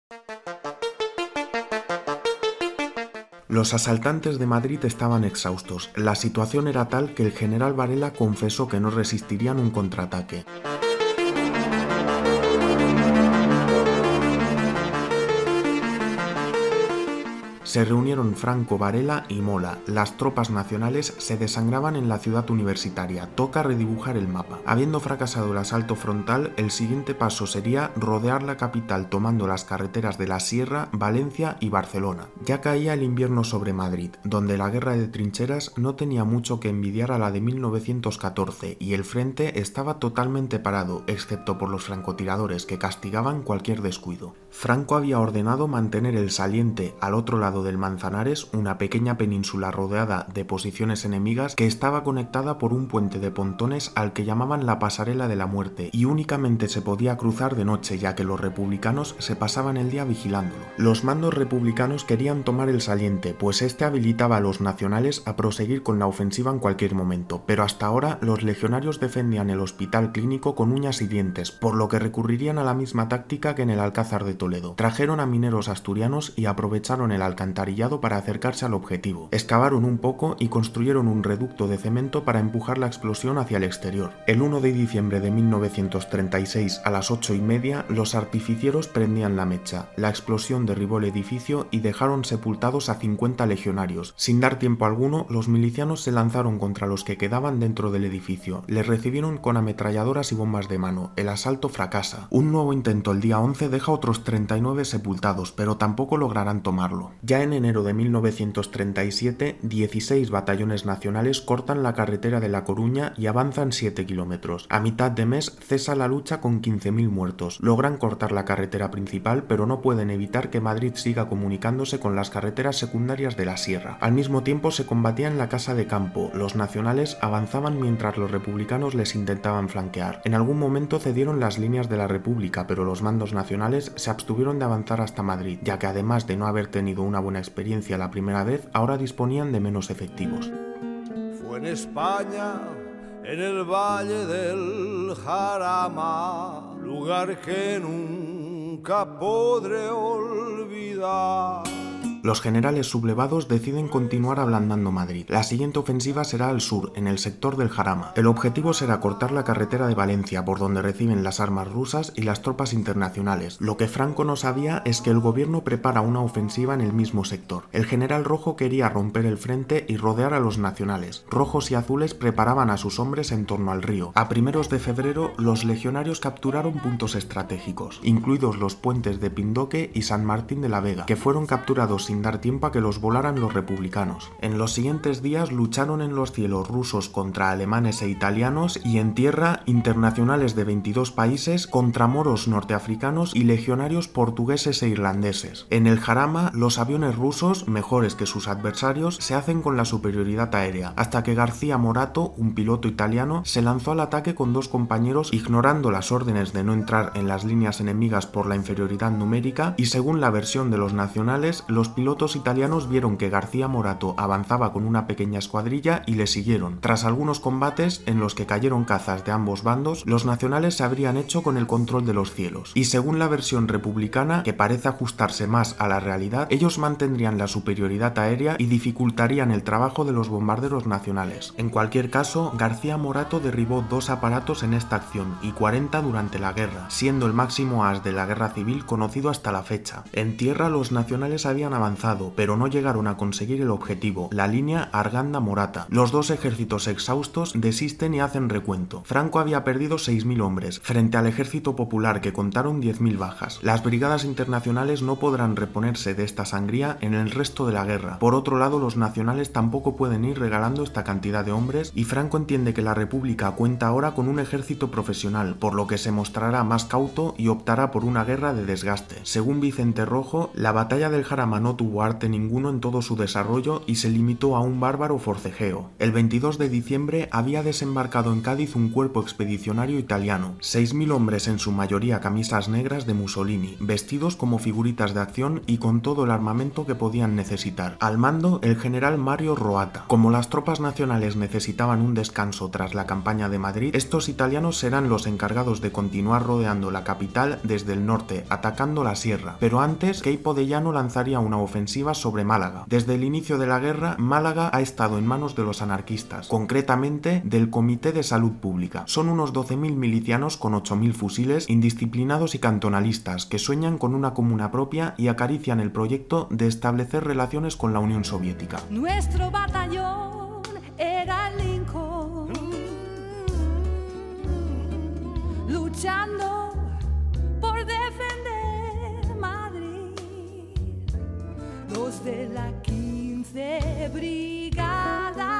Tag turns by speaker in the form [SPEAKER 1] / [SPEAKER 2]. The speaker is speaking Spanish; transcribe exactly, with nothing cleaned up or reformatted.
[SPEAKER 1] Los asaltantes de Madrid estaban exhaustos. La situación era tal que el general Varela confesó que no resistirían un contraataque. Se reunieron Franco, Varela y Mola. Las tropas nacionales se desangraban en la ciudad universitaria. Toca redibujar el mapa. Habiendo fracasado el asalto frontal, el siguiente paso sería rodear la capital tomando las carreteras de la Sierra, Valencia y Barcelona. Ya caía el invierno sobre Madrid, donde la guerra de trincheras no tenía mucho que envidiar a la de mil novecientos catorce y el frente estaba totalmente parado, excepto por los francotiradores que castigaban cualquier descuido. Franco había ordenado mantener el saliente al otro lado del Manzanares, una pequeña península rodeada de posiciones enemigas que estaba conectada por un puente de pontones al que llamaban la Pasarela de la Muerte y únicamente se podía cruzar de noche ya que los republicanos se pasaban el día vigilándolo. Los mandos republicanos querían tomar el saliente, pues este habilitaba a los nacionales a proseguir con la ofensiva en cualquier momento, pero hasta ahora los legionarios defendían el hospital clínico con uñas y dientes, por lo que recurrirían a la misma táctica que en el Alcázar de Toledo. Trajeron a mineros asturianos y aprovecharon el alcantarillado para acercarse al objetivo. Excavaron un poco y construyeron un reducto de cemento para empujar la explosión hacia el exterior. El uno de diciembre de mil novecientos treinta y seis a las ocho y media, los artificieros prendían la mecha. La explosión derribó el edificio y dejaron sepultados a cincuenta legionarios. Sin dar tiempo alguno, los milicianos se lanzaron contra los que quedaban dentro del edificio. Les recibieron con ametralladoras y bombas de mano. El asalto fracasa. Un nuevo intento el día once deja otros treinta y nueve sepultados, pero tampoco lograrán tomarlo. Ya en enero de mil novecientos treinta y siete, dieciséis batallones nacionales cortan la carretera de La Coruña y avanzan siete kilómetros. A mitad de mes cesa la lucha con quince mil muertos. Logran cortar la carretera principal, pero no pueden evitar que Madrid siga comunicándose con las carreteras secundarias de la Sierra. Al mismo tiempo se combatía en la Casa de Campo. Los nacionales avanzaban mientras los republicanos les intentaban flanquear. En algún momento cedieron las líneas de la República, pero los mandos nacionales se abstuvieron de avanzar hasta Madrid, ya que además de no haber tenido una buena experiencia la primera vez, ahora disponían de menos efectivos.
[SPEAKER 2] Fue en España, en el Valle del Jarama, lugar que nunca podré olvidar.
[SPEAKER 1] Los generales sublevados deciden continuar ablandando Madrid. La siguiente ofensiva será al sur, en el sector del Jarama. El objetivo será cortar la carretera de Valencia, por donde reciben las armas rusas y las tropas internacionales. Lo que Franco no sabía es que el gobierno prepara una ofensiva en el mismo sector. El general Rojo quería romper el frente y rodear a los nacionales. Rojos y azules preparaban a sus hombres en torno al río. A primeros de febrero, los legionarios capturaron puntos estratégicos, incluidos los puentes de Pindoque y San Martín de la Vega, que fueron capturados sin dar tiempo a que los volaran los republicanos. En los siguientes días lucharon en los cielos rusos contra alemanes e italianos y en tierra internacionales de veintidós países contra moros norteafricanos y legionarios portugueses e irlandeses. En el Jarama, los aviones rusos, mejores que sus adversarios, se hacen con la superioridad aérea, hasta que García Morato, un piloto italiano, se lanzó al ataque con dos compañeros ignorando las órdenes de no entrar en las líneas enemigas por la inferioridad numérica y según la versión de los nacionales, los pilotos italianos vieron que García Morato avanzaba con una pequeña escuadrilla y le siguieron. Tras algunos combates, en los que cayeron cazas de ambos bandos, los nacionales se habrían hecho con el control de los cielos. Y según la versión republicana, que parece ajustarse más a la realidad, ellos mantendrían la superioridad aérea y dificultarían el trabajo de los bombarderos nacionales. En cualquier caso, García Morato derribó dos aparatos en esta acción y cuarenta durante la guerra, siendo el máximo as de la guerra civil conocido hasta la fecha. En tierra, los nacionales habían avanzado avanzado, pero no llegaron a conseguir el objetivo, la línea Arganda-Morata. Los dos ejércitos exhaustos desisten y hacen recuento. Franco había perdido seis mil hombres, frente al ejército popular que contaron diez mil bajas. Las brigadas internacionales no podrán reponerse de esta sangría en el resto de la guerra. Por otro lado, los nacionales tampoco pueden ir regalando esta cantidad de hombres y Franco entiende que la República cuenta ahora con un ejército profesional, por lo que se mostrará más cauto y optará por una guerra de desgaste. Según Vicente Rojo, la batalla del Jarama no tuvo arte ninguno en todo su desarrollo y se limitó a un bárbaro forcejeo. El veintidós de diciembre había desembarcado en Cádiz un cuerpo expedicionario italiano, seis mil hombres, en su mayoría camisas negras de Mussolini, vestidos como figuritas de acción y con todo el armamento que podían necesitar. Al mando, el general Mario Roata. Como las tropas nacionales necesitaban un descanso tras la campaña de Madrid, estos italianos serán los encargados de continuar rodeando la capital desde el norte, atacando la sierra. Pero antes, Queipo de Llano lanzaría una ofensiva sobre Málaga. Desde el inicio de la guerra, Málaga ha estado en manos de los anarquistas, concretamente del Comité de Salud Pública. Son unos doce mil milicianos con ocho mil fusiles, indisciplinados y cantonalistas, que sueñan con una comuna propia y acarician el proyecto de establecer relaciones con la Unión Soviética.
[SPEAKER 3] Nuestro batallón era Lincoln, luchando por defender Madrid. Los de la quince Brigada